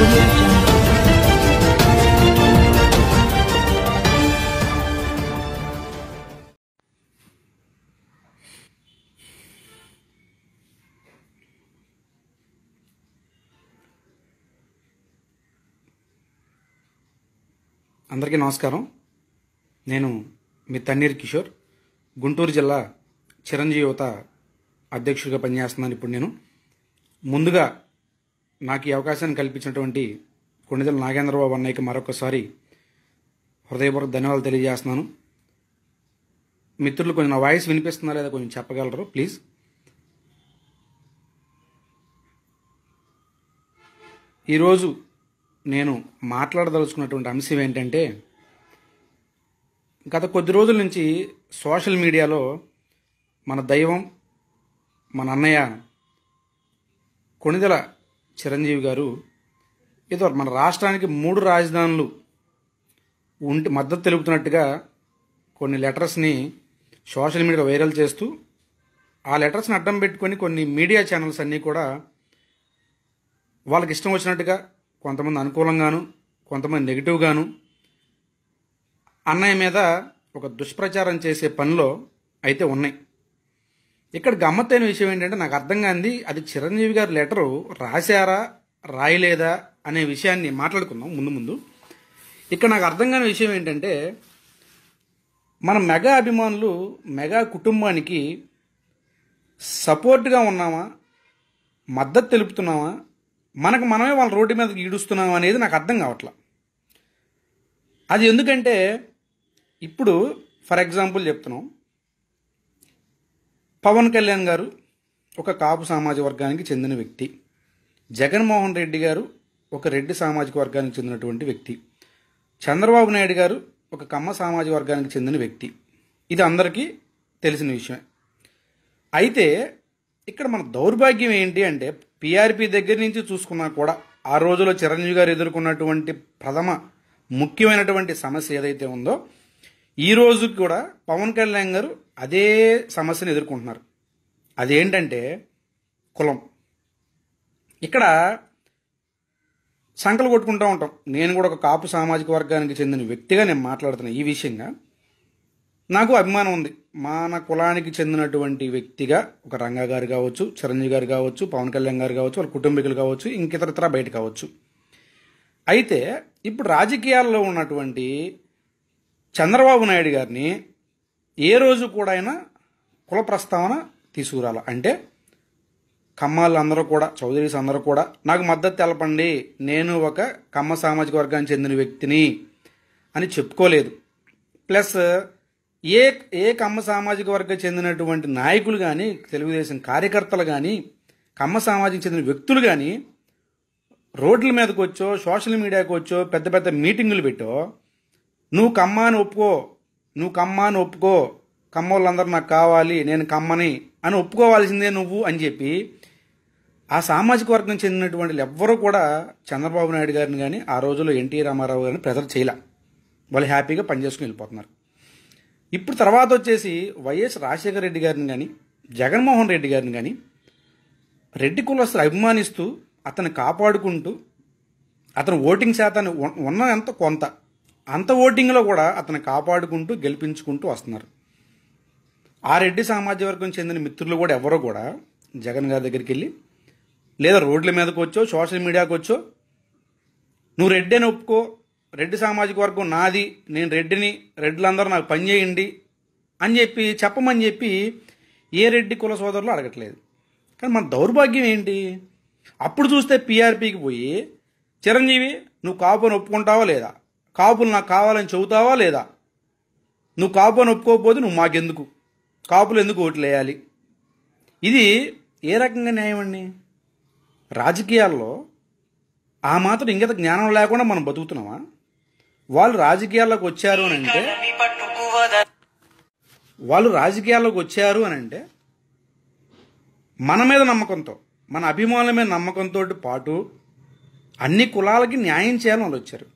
audio jungle. అందరికీ నమస్కారం. నేను మీ తన్నీర్ కిషోర్, గుంటూరు జిల్లా చిరంజీవి యువత అధ్యక్షుడిగా పనిచేస్తున్నాను. ఇప్పుడు నేను ముందుగా నాకు ఈ అవకాశాన్ని కల్పించినటువంటి కొణిదెల నాగేంద్రబాబు అన్నయ్యకి మరొకసారి హృదయపూర్వక ధన్యవాదాలు తెలియజేస్తున్నాను. మిత్రులు కొంచెం నా వాయిస్ వినిపిస్తుందా లేదా కొంచెం చెప్పగలరు ప్లీజ్? ఈరోజు నేను మాట్లాడదలుచుకున్నటువంటి అంశం ఏంటంటే, గత కొద్ది రోజుల నుంచి సోషల్ మీడియాలో మన దైవం, మన అన్నయ్య కొణిదెల చిరంజీవి గారు ఏదో మన రాష్ట్రానికి 3 రాజధానులు మద్దతు తెలుపుతున్నట్టుగా కొన్ని లెటర్స్ని సోషల్ మీడియాలో వైరల్ చేస్తూ, ఆ లెటర్స్ని అడ్డం పెట్టుకొని కొన్ని మీడియా ఛానల్స్ అన్నీ కూడా వాళ్ళకి ఇష్టం వచ్చినట్టుగా, కొంతమంది అనుకూలంగాను కొంతమంది నెగిటివ్గాను అన్నయ్య మీద ఒక దుష్ప్రచారం చేసే పనిలో అయితే ఉన్నాయి. ఇక్కడ గమ్మత్తైన విషయం ఏంటంటే, నాకు అర్థం కాంది అది చిరంజీవి గారి లెటరు రాశారా రాయలేదా అనే విషయాన్ని మాట్లాడుకుందాం ముందు. ఇక్కడ నాకు అర్థం కాని విషయం ఏంటంటే, మన మెగా అభిమానులు మెగా కుటుంబానికి సపోర్ట్గా ఉన్నామా, మద్దతు తెలుపుతున్నామా, మనకు మనమే వాళ్ళ రోడ్డు మీదకి ఈడుస్తున్నాం అనేది నాకు అర్థం కావట్లా. అది ఎందుకంటే, ఇప్పుడు ఫర్ ఎగ్జాంపుల్ చెప్తున్నాం, పవన్ కళ్యాణ్ గారు ఒక కాపు సామాజిక వర్గానికి చెందిన వ్యక్తి, జగన్మోహన్ రెడ్డి గారు ఒక రెడ్డి సామాజిక వర్గానికి చెందినటువంటి వ్యక్తి, చంద్రబాబు నాయుడు గారు ఒక కమ్మ సామాజిక వర్గానికి చెందిన వ్యక్తి. ఇది అందరికీ తెలిసిన విషయమే. అయితే ఇక్కడ మన దౌర్భాగ్యం ఏంటి అంటే, పీఆర్పీ దగ్గర నుంచి చూసుకున్నా కూడా ఆ రోజులో చిరంజీవి గారు ఎదుర్కొన్నటువంటి ప్రథమ ముఖ్యమైనటువంటి సమస్య ఏదైతే ఉందో, ఈ రోజు కూడా పవన్ కళ్యాణ్ గారు అదే సమస్యను ఎదుర్కొంటున్నారు. అదేంటంటే కులం. ఇక్కడ సంకలు కొట్టుకుంటూ ఉంటాం. నేను కూడా ఒక కాపు సామాజిక వర్గానికి చెందిన వ్యక్తిగా నేను మాట్లాడుతున్నా. ఈ విషయంగా నాకు అభిమానం ఉంది. మన కులానికి చెందినటువంటి వ్యక్తిగా ఒక రంగా గారు కావచ్చు, చిరంజీవి గారు కావచ్చు, పవన్ కళ్యాణ్ గారు కావచ్చు, వాళ్ళ కుటుంబీకులు కావచ్చు, ఇంకితరత్రా బయట కావచ్చు. అయితే ఇప్పుడు రాజకీయాల్లో ఉన్నటువంటి చంద్రబాబు నాయుడు గారిని ఏ రోజు కూడా అయినా కుల ప్రస్తావన తీసుకురాల. అంటే కమ్మాళ్ళు అందరూ కూడా, చౌదరీస్ అందరూ కూడా నాకు మద్దతు తెలపండి, నేను ఒక కమ్మ సామాజిక వర్గానికి చెందిన వ్యక్తిని అని చెప్పుకోలేదు. ప్లస్ ఏ కమ్మ సామాజిక వర్గం చెందినటువంటి నాయకులు కానీ, తెలుగుదేశం కార్యకర్తలు కానీ, కమ్మ సమాజం చెందిన వ్యక్తులు కానీ రోడ్ల మీదకి వచ్చో, సోషల్ మీడియాకి వచ్చో, పెద్ద పెద్ద మీటింగులు పెట్టో, నువ్వు కమ్మ అని ఒప్పుకో, కమ్మోళ్ళందరూ నాకు కావాలి, నేను కమ్మని అని ఒప్పుకోవాల్సిందే నువ్వు అని చెప్పి ఆ సామాజిక వర్గం చెందినటువంటి ఎవ్వరూ కూడా చంద్రబాబు నాయుడు గారిని కానీ, ఆ రోజుల్లో ఎన్టీ రామారావు గారిని ప్రెజర్ చేయలే. వాళ్ళు హ్యాపీగా పనిచేసుకుని వెళ్ళిపోతున్నారు. ఇప్పుడు తర్వాత వచ్చేసి వైఎస్ రాజశేఖర రెడ్డి గారిని కానీ, జగన్మోహన్ రెడ్డి గారిని కానీ రెడ్డి కులస్తులు అభిమానిస్తూ, అతన్ని కాపాడుకుంటూ, అతను ఓటింగ్ శాతాన్ని ఉన్నంత కొంత అంత ఓటింగ్లో కూడా అతన్ని కాపాడుకుంటూ గెలిపించుకుంటూ వస్తున్నారు. ఆ రెడ్డి సామాజిక వర్గం చెందిన మిత్రులు కూడా ఎవరో కూడా జగన్ గారి దగ్గరికి వెళ్ళి, లేదా రోడ్ల మీదకి వచ్చో, సోషల్ మీడియాకి వచ్చో, నువ్వు రెడ్డి అని ఒప్పుకో, రెడ్డి సామాజిక వర్గం నాది, నేను రెడ్డిని, రెడ్లందరూ నాకు పని చేయండి అని చెప్పి చెప్పమని చెప్పి ఏ రెడ్డి కుల సోదరులు అడగట్లేదు. కానీ మన దౌర్భాగ్యం ఏంటి, అప్పుడు చూస్తే పీఆర్పీకి పోయి, చిరంజీవి నువ్వు కాపుని ఒప్పుకుంటావా లేదా, కాపులు నాకు కావాలని చెబుతావా లేదా, నువ్వు కాపు అని ఒప్పుకోకపోతే నువ్వు మాకెందుకు, కాపులు ఎందుకు ఓట్లు వేయాలి? ఇది ఏ రకంగా న్యాయం అండి? రాజకీయాల్లో ఆ మాత్రం ఇంగిత జ్ఞానం లేకుండా మనం బతుకుతున్నామా? వాళ్ళు రాజకీయాల్లోకి వచ్చారు అని అంటే మన మీద నమ్మకంతో, మన అభిమానుల మీద నమ్మకంతో పాటు అన్ని కులాలకి న్యాయం చేయాలని వాళ్ళు వచ్చారు.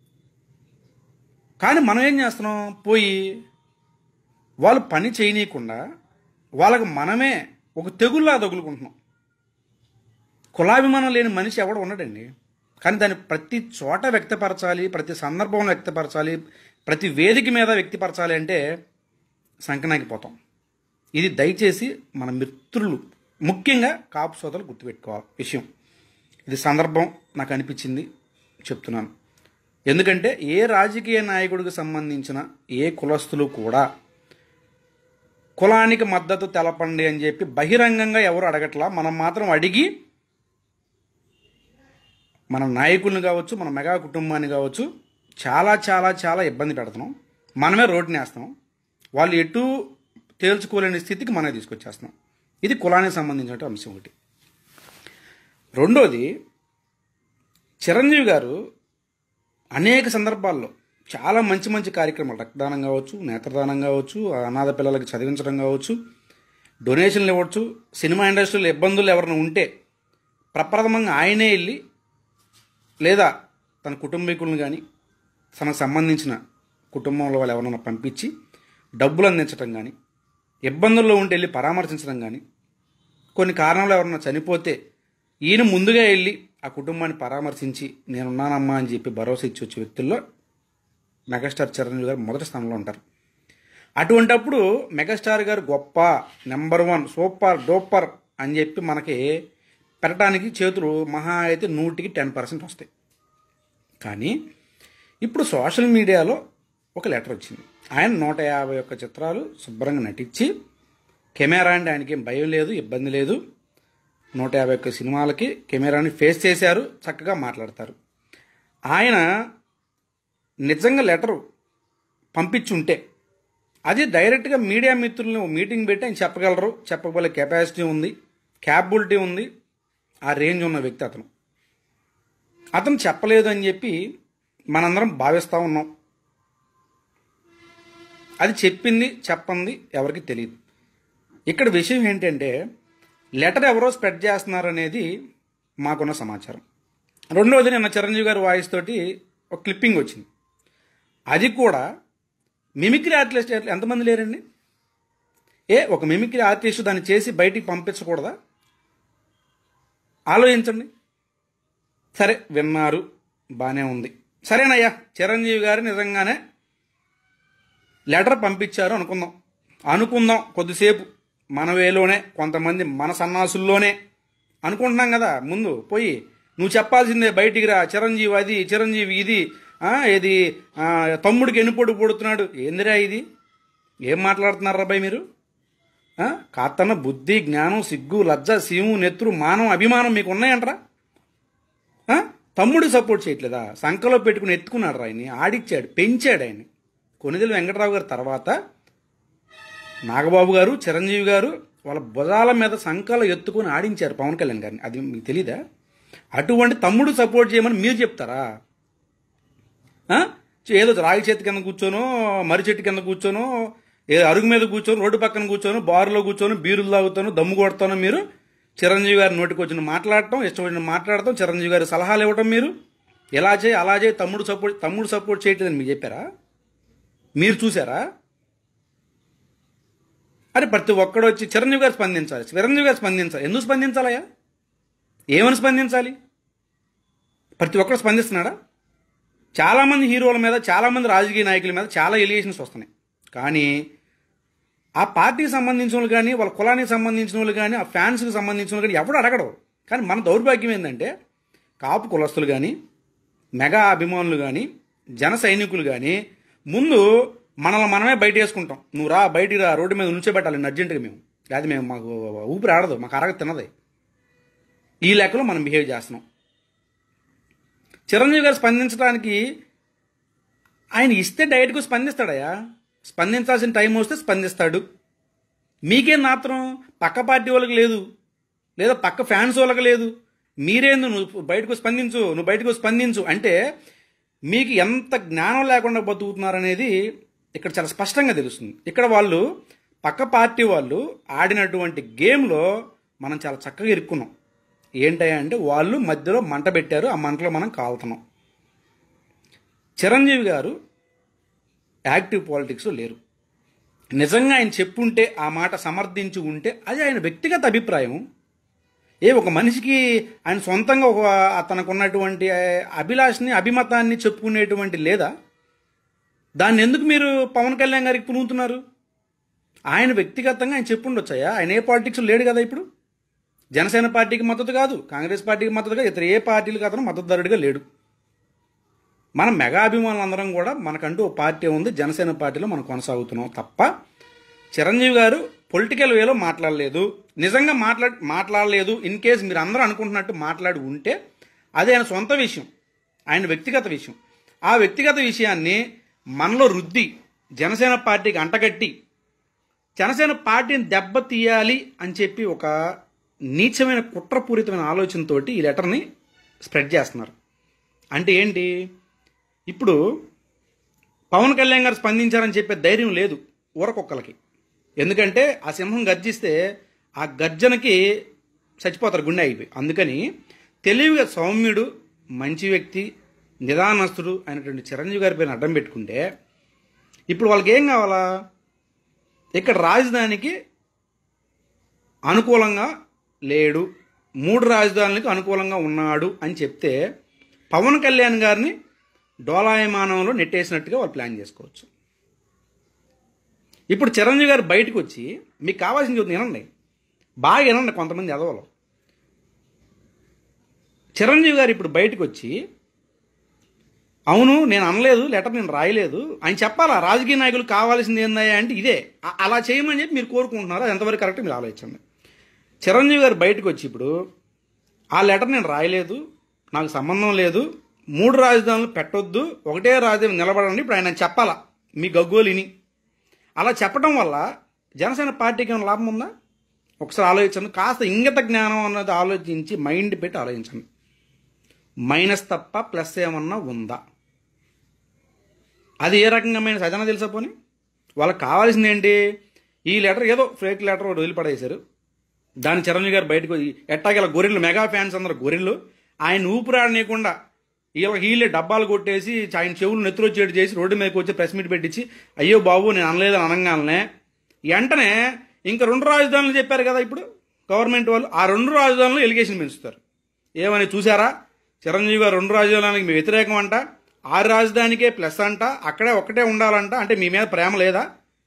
కానీ మనం ఏం చేస్తున్నాం, పోయి వాళ్ళు పని చేయనీయకుండా వాళ్ళకి మనమే ఒక తెగుల్లా తగులుకుంటున్నాం. కులాభిమానం లేని మనిషి ఎవడు ఉండడండి. కానీ దాన్ని ప్రతి చోట వ్యక్తపరచాలి, ప్రతి సందర్భంలో వ్యక్తపరచాలి, ప్రతి వేదిక మీద వ్యక్తపరచాలి అంటే సంకనాకిపోతాం. ఇది దయచేసి మన మిత్రులు, ముఖ్యంగా కాపు సోదరులు గుర్తుపెట్టుకోవాలి విషయం. ఇది సందర్భం నాకు అనిపించింది చెప్తున్నాను. ఎందుకంటే ఏ రాజకీయ నాయకుడికి సంబంధించిన ఏ కులస్తులు కూడా కులానికి మద్దతు తెలపండి అని చెప్పి బహిరంగంగా ఎవరు అడగట్లా. మనం మాత్రం అడిగి మన నాయకుల్ని కావచ్చు, మన మెగా కుటుంబాన్ని కావచ్చు చాలా చాలా చాలా ఇబ్బంది పెడుతున్నాం. మనమే రోడ్డుని వేస్తున్నాం. వాళ్ళు ఎటు తేల్చుకోలేని స్థితికి మనమే తీసుకొచ్చేస్తున్నాం. ఇది కులానికి సంబంధించిన అంశం ఒకటి. రెండోది, చిరంజీవి గారు అనేక సందర్భాల్లో చాలా మంచి మంచి కార్యక్రమాలు, రక్తదానం కావచ్చు, నేత్రదానం కావచ్చు, అనాథ పిల్లలకి చదివించడం కావచ్చు, డొనేషన్లు ఇవ్వచ్చు, సినిమా ఇండస్ట్రీలో ఇబ్బందులు ఎవరైనా ఉంటే ప్రప్రథమంగా ఆయనే వెళ్ళి లేదా తన కుటుంబీకులను కానీ తనకు సంబంధించిన కుటుంబంలో వాళ్ళు ఎవరైనా పంపించి డబ్బులు అందించడం కానీ, ఇబ్బందుల్లో ఉంటే వెళ్ళి పరామర్శించడం కానీ, కొన్ని కారణాలు ఎవరైనా చనిపోతే ఈయన ముందుగా వెళ్ళి ఆ కుటుంబాన్ని పరామర్శించి నేనున్నానమ్మా అని చెప్పి భరోసా ఇచ్చి వచ్చే వ్యక్తుల్లో మెగాస్టార్ చిరంజీవి గారు మొదటి స్థానంలో ఉంటారు. అటువంటప్పుడు మెగాస్టార్ గారు గొప్ప, నెంబర్ 1, సూపర్ డూపర్ అని చెప్పి మనకి పెట్టడానికి చేతులు మహా అయితే 100కి 10% వస్తాయి. కానీ ఇప్పుడు సోషల్ మీడియాలో ఒక లెటర్ వచ్చింది. ఆయన 151 చిత్రాలు శుభ్రంగా నటించి, కెమెరా అంటే ఆయనకి ఏం భయం లేదు, ఇబ్బంది లేదు. 151 సినిమాలకి కెమెరాని ఫేస్ చేశారు, చక్కగా మాట్లాడతారు. ఆయన నిజంగా లెటరు పంపించుంటే అది డైరెక్ట్గా మీడియా మిత్రులను మీటింగ్ పెట్టి ఆయన చెప్పగలరు. చెప్పగల కెపాసిటీ ఉంది, క్యాపబిలిటీ ఉంది, ఆ రేంజ్ ఉన్న వ్యక్తి అతను. అతను చెప్పలేదు అని చెప్పి మనందరం భావిస్తూ ఉన్నాం. అది చెప్పింది చెప్పంది ఎవరికి తెలియదు. ఇక్కడ విషయం ఏంటంటే లెటర్ ఎవరో స్ప్రెడ్ చేస్తున్నారు అనేది మాకున్న సమాచారం. రెండవది, నిన్న చిరంజీవి గారి వాయిస్ తోటి ఒక క్లిప్పింగ్ వచ్చింది. అది కూడా మిమిక్రీ ఆర్టిస్ట్ ఎంతమంది లేరండి? ఒక మిమిక్రీ ఆర్టిస్ట్ దాన్ని చేసి బయటికి పంపించకూడదా? ఆలోచించండి. సరే, విన్నారు, బాగానే ఉంది. సరేనయ్యా, చిరంజీవి గారు నిజంగానే లెటర్ పంపించారు అనుకుందాం కొద్దిసేపు మన వేలోనే, కొంతమంది మన సన్నాసుల్లోనే అనుకుంటున్నాం కదా. ముందు పోయి నువ్వు చెప్పాల్సిందే, బయటికి రా, చిరంజీవి అది, చిరంజీవి ఇది, ఇది తమ్ముడికి ఎన్నిపోటు పొడుతున్నాడు. ఏందిరా ఇది? ఏం మాట్లాడుతున్నారా బాయ్ మీరు? కాతన్న బుద్ధి, జ్ఞానం, సిగ్గు, లజ్జ, సీము, నెత్తురు, మానం, అభిమానం మీకు ఉన్నాయంటరా? తమ్ముడికి సపోర్ట్ చేయట్లేదా? సంకలో పెట్టుకుని ఎత్తుకున్నాడు రా ఆయన్ని, ఆడిచ్చాడు, పెంచాడు ఆయన్ని. కొనిదెల వెంకటరావు గారి తర్వాత నాగబాబు గారు, చిరంజీవి గారు వాళ్ళ భుజాల మీద సంకలో ఎత్తుకుని ఆడించారు పవన్ కళ్యాణ్ గారిని. అది మీకు తెలీదా? అటువంటి తమ్ముడు సపోర్ట్ చేయమని మీరు చెప్తారా? ఏదో రాగి చేతి కింద కూర్చోనో, మర్రి చెట్టు కింద కూర్చోనో, అరుగు మీద కూర్చొని, రోడ్డు పక్కన కూర్చొని, బారులో కూర్చొని బీరులు తాగుతాను, దమ్ము కొడతాను మీరు చిరంజీవి గారి నోటికి వచ్చిన మాట్లాడటం, ఇష్టం వచ్చిన మాట్లాడటం, చిరంజీవి గారి సలహాలు ఇవ్వటం, మీరు ఎలా చేయి అలా చేయి, తమ్ముడు సపోర్ట్ చేయట్లేదని మీకు చెప్పారా? మీరు చూసారా? అరే ప్రతి ఒక్కడు వచ్చి చిరంజీవి గారు స్పందించాలి. ఎందుకు స్పందించాలయ్యా? ఏమని స్పందించాలి? ప్రతి ఒక్కరు స్పందిస్తున్నాడా? చాలామంది హీరోల మీద, చాలామంది రాజకీయ నాయకుల మీద చాలా ఎలిగేషన్స్ వస్తున్నాయి. కానీ ఆ పార్టీకి సంబంధించిన వాళ్ళు కానీ, వాళ్ళ కులానికి సంబంధించిన వాళ్ళు కానీ, ఆ ఫ్యాన్స్కి సంబంధించిన వాళ్ళు కానీ ఎవడు అడగడు. కానీ మన దౌర్భాగ్యం ఏంటంటే కాపు కులస్తులు కానీ, మెగా అభిమానులు కానీ, జన సైనికులు కానీ ముందు మనల్ని మనమే బయట వేసుకుంటాం. నువ్వు రా, బయటికి రా, రోడ్డు మీద ఉంచోబెట్టాలి అర్జెంటుగా. మేము మాకు ఊపిరి ఆడదు, మాకు అరగ తినది. ఈ లెక్కలో మనం బిహేవ్ చేస్తున్నాం. చిరంజీవి గారు స్పందించడానికి ఆయన ఇస్తే డైరెక్ట్గా స్పందిస్తాడయా. స్పందించాల్సిన టైం వస్తే స్పందిస్తాడు. మీకేం మాత్రం పక్క పార్టీ వాళ్ళకి లేదు, లేదా పక్క ఫ్యాన్స్ వాళ్ళకి లేదు. మీరేందు నువ్వు బయటకు స్పందించు అంటే మీకు ఎంత జ్ఞానం లేకుండా బతుకుతున్నారనేది ఇక్కడ చాలా స్పష్టంగా తెలుస్తుంది. ఇక్కడ వాళ్ళు పక్క పార్టీ వాళ్ళు ఆడినటువంటి గేమ్లో మనం చాలా చక్కగా ఇరుక్కున్నాం. ఏంటయ్యా అంటే వాళ్ళు మధ్యలో మంట పెట్టారు, ఆ మంటలో మనం కాలుతున్నాం. చిరంజీవి గారు యాక్టివ్ పాలిటిక్స్లో లేరు. నిజంగా ఆయన చెప్పుంటే, ఆ మాట సమర్థించి ఉంటే అది ఆయన వ్యక్తిగత అభిప్రాయం. ఒక మనిషికి ఆయన సొంతంగా తనకు ఉన్నటువంటి అభిలాషని అభిమతాన్ని చెప్పుకునేటువంటి లేదా? దాన్ని ఎందుకు మీరు పవన్ కళ్యాణ్ గారికి పునుగుతున్నారు? ఆయన వ్యక్తిగతంగా ఆయన చెప్పుండొచ్చాయా? ఆయన ఏ పాలిటిక్స్ లేడు కదా ఇప్పుడు. జనసేన పార్టీకి మద్దతు కాదు, కాంగ్రెస్ పార్టీకి మద్దతు కాదు, ఇతర ఏ పార్టీలకు అతను మద్దతుదారుడిగా లేడు. మనం మెగా అభిమానులందరం కూడా మనకంటూ ఒక పార్టీ ఉంది, జనసేన పార్టీలో మనం కొనసాగుతున్నాం తప్ప చిరంజీవి గారు పొలిటికల్ వేలో మాట్లాడలేదు. నిజంగా మాట్లాడలేదు ఇన్ కేసు మీరు అందరూ అనుకుంటున్నట్టు మాట్లాడి ఉంటే అది ఆయన సొంత విషయం, ఆయన వ్యక్తిగత విషయం. ఆ వ్యక్తిగత విషయాన్ని మనలో రుద్ది జనసేన పార్టీకి అంటగట్టి జనసేన పార్టీని దెబ్బతీయాలి అని చెప్పి ఒక నీచమైన కుట్రపూరితమైన ఆలోచనతోటి ఈ లెటర్ని స్ప్రెడ్ చేస్తున్నారు. అంటే ఏంటి? ఇప్పుడు పవన్ కళ్యాణ్ గారు స్పందించారని చెప్పే ధైర్యం లేదు ఊరకొక్కలకి. ఎందుకంటే ఆ సింహం గర్జిస్తే ఆ గర్జనకి చచ్చిపోతారు గుండె అయిపోయి. అందుకని తెలివిగా సౌమ్యుడు, మంచి వ్యక్తి, నిదానస్తుడు అయినటువంటి చిరంజీవి గారి పైన అడ్డం పెట్టుకుంటే ఇప్పుడు వాళ్ళకి ఏం కావాలా? ఇక్కడ రాజధానికి అనుకూలంగా లేడు, 3 రాజధానులకు అనుకూలంగా ఉన్నాడు అని చెప్తే పవన్ కళ్యాణ్ గారిని డోలాయమానంలో నెట్టేసినట్టుగా వాళ్ళు ప్లాన్ చేసుకోవచ్చు. ఇప్పుడు చిరంజీవి గారు బయటకు వచ్చి మీకు కావాల్సింది చెబుతుంది, వినండి, బాగా వినండి. కొంతమంది ఎదవలు చిరంజీవి గారు ఇప్పుడు బయటకు వచ్చి అవును నేను అనలేదు, లెటర్ నేను రాయలేదు ఆయన చెప్పాలా. రాజకీయ నాయకులు కావాల్సింది ఏందయ్యా అంటే ఇదే, అలా చేయమని చెప్పి మీరు కోరుకుంటున్నారు. అది ఎంతవరకు కరెక్ట్ మీరు ఆలోచించండి. చిరంజీవి గారు బయటకు వచ్చి ఇప్పుడు ఆ లెటర్ నేను రాయలేదు, నాకు సంబంధం లేదు, 3 రాజధానులు పెట్టొద్దు, ఒకటే రాజధాని నిలబడండి ఇప్పుడు ఆయన చెప్పాలా మీ గగ్గోలిని. అలా చెప్పడం వల్ల జనసేన పార్టీకి ఏమైనా లాభం ఉందా? ఒకసారి ఆలోచించండి. కాస్త ఇంగిత జ్ఞానం అన్నది ఆలోచించి మైండ్ పెట్టి ఆలోచించండి. మైనస్ తప్ప ప్లస్ ఏమన్నా ఉందా? అది ఏ రకమైన సజన తెలుసా? పోనీ వాళ్ళకి కావాల్సింది ఏంటి? ఈ లెటర్ ఏదో ఫేక్ లెటర్ ఒకటి వదిలిపడేశారు, దాని చిరంజీవి గారు బయటకు ఎట్టాగల గొర్రెలు, మెగా ఫ్యాన్స్ అందరూ గొర్రెలు, ఆయన ఊపిరాడనీయకుండా వీళ్ళే డబ్బాలు కొట్టేసి ఆయన చెవులు నెత్తురొచ్చేటు చేసి రోడ్డు మీదకి వచ్చి ప్రెస్ మీట్ పెట్టించి అయ్యో బాబు నేను అనలేదని అనగానే వెంటనే ఇంకా 2 రాజధానులు చెప్పారు కదా ఇప్పుడు గవర్నమెంట్ వాళ్ళు, ఆ 2 రాజధానులు ఎలిగేషన్ పెంచుతారు. ఏమని చూసారా? చిరంజీవి గారు 2 రాజధానులకి మీ వ్యతిరేకం అంట, 6 రాజధానికే ప్లస్ అంట, అక్కడే ఒక్కటే ఉండాలంట. అంటే మీ మీద ప్రేమ లేదా?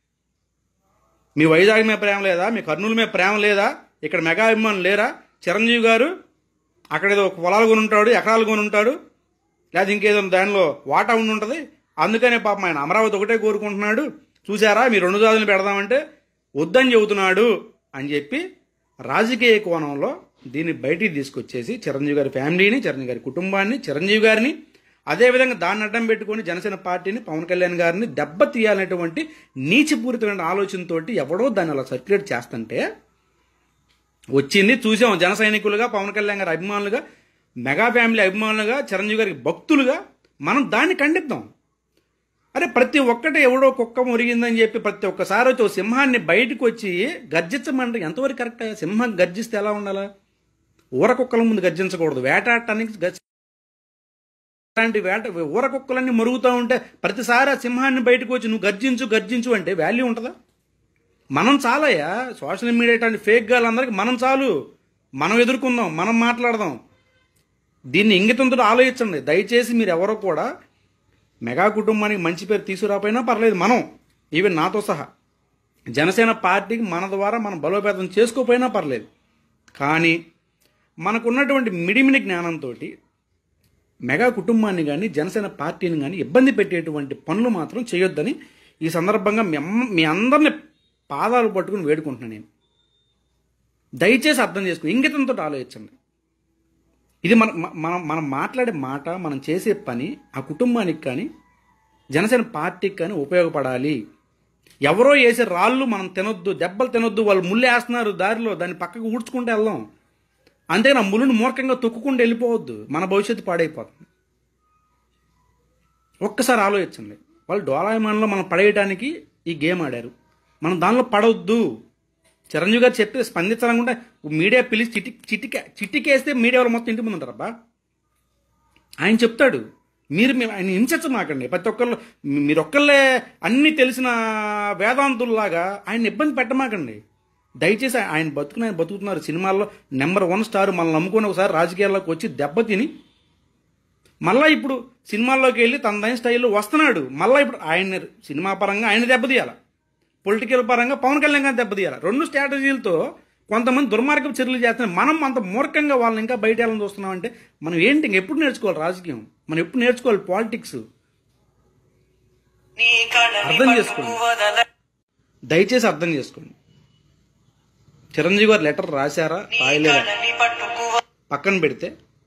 మీ వైజాగ్ మీద ప్రేమ లేదా? మీ కర్నూలు మీద ప్రేమ లేదా? ఇక్కడ మెగా అభిమానులు లేరా? చిరంజీవి గారు అక్కడేదో పొలాలు కొని ఉంటాడు, ఎకరాలు కొని ఉంటాడు, లేదా ఇంకేదో దానిలో వాటా ఉండి ఉంటుంది. అందుకనే పాపం ఆయన అమరావతి ఒకటే కోరుకుంటున్నాడు. చూసారా మీరు 2 రాజధానులు పెడదామంటే వద్దని చెబుతున్నాడు అని చెప్పి రాజకీయ కోణంలో దీన్ని బయటికి తీసుకొచ్చేసి చిరంజీవి గారి ఫ్యామిలీని, చిరంజీవి గారి కుటుంబాన్ని, చిరంజీవి గారిని, అదేవిధంగా దాన్ని అడ్డం పెట్టుకుని జనసేన పార్టీని, పవన్ కళ్యాణ్ గారిని దెబ్బతీయాలనేటువంటి నీచపూరితమైన ఆలోచనతోటి ఎవడో దాన్ని అలా సర్క్యులేట్ చేస్తుంటే వచ్చింది. చూసాం జన సైనికులుగా, పవన్ కళ్యాణ్ గారి అభిమానులుగా, మెగా ఫ్యామిలీ అభిమానులుగా, చిరంజీవి గారికి భక్తులుగా మనం దాన్ని ఖండిద్దాం. అరే ప్రతి ఒక్కటి ఎవడో కుక్క మురిగిందని చెప్పి ప్రతి ఒక్కసారి వచ్చి ఒక సింహాన్ని బయటకు వచ్చి గర్జించమంటే ఎంతవరకు కరెక్ట్? సింహం గర్జిస్తే ఎలా ఉండాలా? ఊరకుక్కల ముందు గర్జించకూడదు, వేటాడటానికి అలాంటి ఊరకుక్కలన్నీ మరుగుతూ ఉంటే ప్రతిసారి ఆ సింహాన్ని బయటకు వచ్చి నువ్వు గర్జించు అంటే వాల్యూ ఉంటుందా? మనం చాలయ్యా, సోషల్ మీడియా ఇట్లాంటి ఫేక్ గాళ్ళందరికీ మనం చాలు, మనం ఎదుర్కొందాం, మనం మాట్లాడదాం. దీన్ని ఇంగితంతో ఆలోచించండి దయచేసి. మీరు ఎవరో కూడా మెగా కుటుంబానికి మంచి పేరు తీసుకురాపోయినా పర్లేదు, మనం ఈవెన్ నాతో సహా జనసేన పార్టీకి మన ద్వారా మనం బలోపేతం చేసుకోపోయినా పర్లేదు, కానీ మనకున్నటువంటి మిడిమిడి జ్ఞానంతో మెగా కుటుంబాన్ని కానీ జనసేన పార్టీని కానీ ఇబ్బంది పెట్టేటువంటి పనులు మాత్రం చేయొద్దని ఈ సందర్భంగా మీ అందరిని పాదాలు పట్టుకుని వేడుకుంటున్నాను నేను. దయచేసి అర్థం చేసుకుని ఇంగితంతో ఆలోచించండి. ఇది మనం మాట్లాడే మాట, మనం చేసే పని ఆ కుటుంబానికి కానీ జనసేన పార్టీకి కానీ ఉపయోగపడాలి. ఎవరో వేసే రాళ్ళు మనం తినొద్దు, దెబ్బలు తినొద్దు. వాళ్ళు ముళ్ళు వేస్తున్నారు దారిలో, దాన్ని పక్కకు ఊడ్చుకుంటూ వెళ్దాం. అంతేనా ముళ్ళును మూర్ఖంగా తొక్కుకుంటూ వెళ్ళిపోవద్దు, మన భవిష్యత్తు పాడైపోతుంది. ఒక్కసారి ఆలోచించండి. వాళ్ళు డోలాయమానంలో మనం పడేయడానికి ఈ గేమ్ ఆడారు, మనం దానిలో పడవద్దు. చిరంజీవి గారు చెప్తే స్పందించాలనుకుంటే మీడియా పిలిచి చిట్టికేస్తే మీడియా వాళ్ళు మొత్తం ఇంటి ముందు ఉంటారబ్బా. ఆయన చెప్తాడు, మీరు ఆయన హింసించమాకండి. ప్రతి ఒక్కళ్ళు మీరు ఒక్కళ్ళే అన్నీ తెలిసిన వేదాంతుల్లాగా ఆయన ఇబ్బంది పెట్టమాకండి. దయచేసి ఆయన బతుకుతున్నారు. సినిమాల్లో నెంబర్ 1 స్టార్, మనల్ని నమ్ముకొని ఒకసారి రాజకీయాల్లోకి వచ్చి దెబ్బతిని మళ్ళీ ఇప్పుడు సినిమాల్లోకి వెళ్ళి తనదైన స్టైల్లో వస్తున్నాడు. మళ్ళీ ఇప్పుడు ఆయన సినిమా పరంగా ఆయన దెబ్బతీయాలి, పొలిటికల్ పరంగా పవన్ కళ్యాణ్ గారిని దెబ్బతీయాలి. 2 స్ట్రాటజీలతో కొంతమంది దుర్మార్గపు చర్యలు చేస్తున్నారు. మనం అంత మూర్ఖంగా వాళ్ళని ఇంకా బయట వెళ్ళని చూస్తున్నామంటే మనం ఏంటి, ఎప్పుడు నేర్చుకోవాలి రాజకీయం, మనం ఎప్పుడు నేర్చుకోవాలి పాలిటిక్స్? అర్థం చేసుకోండి, దయచేసి అర్థం చేసుకోండి. చిరంజీవి గారు లెటర్ రాశారా రాయలేదా పక్కన పెడితే,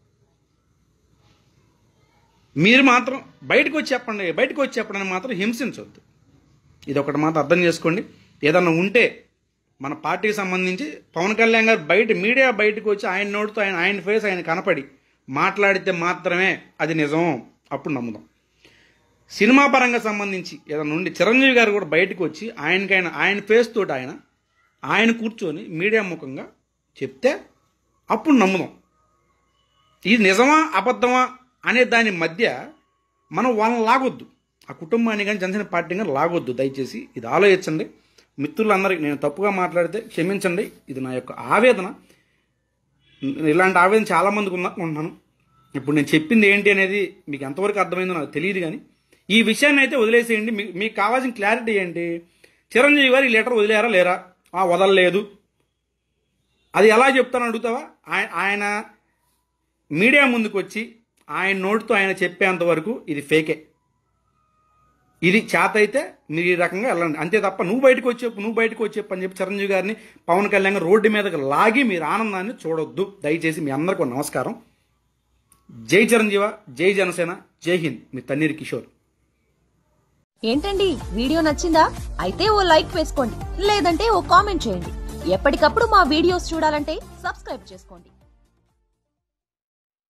మీరు మాత్రం బయటకు వచ్చి చెప్పండి మాత్రం హింసించవద్దు. ఇది ఒకటి మాత్రం అర్థం చేసుకోండి. ఏదన్నా ఉంటే మన పార్టీకి సంబంధించి పవన్ కళ్యాణ్ గారు మీడియా బయటకు వచ్చి ఆయన నోటితో ఆయన ఫేస్ ఆయన కనపడి మాట్లాడితే మాత్రమే అది నిజం, అప్పుడు నమ్ముదాం. సినిమా పరంగా సంబంధించి ఏదన్నా ఉండి చిరంజీవి గారు కూడా బయటకు వచ్చి ఆయన ఫేస్ తోటి ఆయన కూర్చొని మీడియా ముఖంగా చెప్తే అప్పుడు నమ్ముదాం. ఇది నిజమా అబద్ధమా అనే దాని మధ్య మనం వాళ్ళని లాగొద్దు, ఆ కుటుంబాన్ని కానీ జనసేన పార్టీ కానీ లాగొద్దు. దయచేసి ఇది ఆలోచించండి. మిత్రులందరికీ నేను తప్పుగా మాట్లాడితే క్షమించండి. ఇది నా యొక్క ఆవేదన. ఇలాంటి ఆవేదన చాలామందికి ఉంటున్నాను. ఇప్పుడు నేను చెప్పింది ఏంటి అనేది మీకు ఎంతవరకు అర్థమైందో నాకు తెలియదు, కానీ ఈ విషయాన్ని అయితే వదిలేసేయండి. మీకు కావాల్సిన క్లారిటీ ఏంటి? చిరంజీవి గారు ఈ లెటర్ వదిలేరా లేరా? వదలలేదు. అది ఎలా చెప్తాను అడుగుతావా? ఆయన మీడియా ముందుకు వచ్చి ఆయన నోటితో ఆయన చెప్పేంత వరకు ఇది ఫేకే. ఇది చేత అయితే మీరు ఈ రకంగా వెళ్ళండి, అంతే తప్ప నువ్వు బయటకు వచ్చేప్పు అని చెప్పి చిరంజీవి గారిని పవన్ కళ్యాణ్ రోడ్డు మీదకి లాగి మీరు ఆనందాన్ని చూడొద్దు. దయచేసి మీ అందరికీ నమస్కారం. జై చిరంజీవ, జై జనసేన, జై హింద్. మీ తన్నీర్ కిషోర్. ఏంటండి, వీడియో నచ్చిందా? అయితే ఓ లైక్ వేసుకోండి, లేదంటే ఓ కామెంట్ చేయండి. ఎప్పటికప్పుడు మా వీడియోస్ చూడాలంటే సబ్స్క్రైబ్ చేసుకోండి.